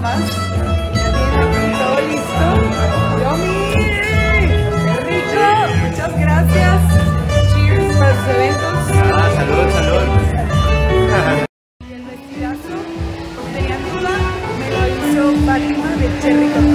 más. Ya tienen aquí todo listo. ¡Yummy! ¡Qué rico! Muchas gracias. Cheers para sus eventos. Salud, salud. Y el vestidazo, por si tenían duda, me lo hizo Fátima de Cherry Cocktail.